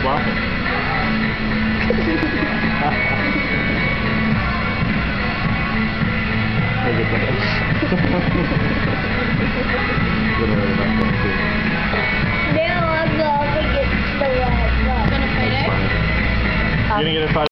laughing. There's a finish. Gonna really like that too. Now I'm going to get the red. Gonna fight it? You're gonna get a fight.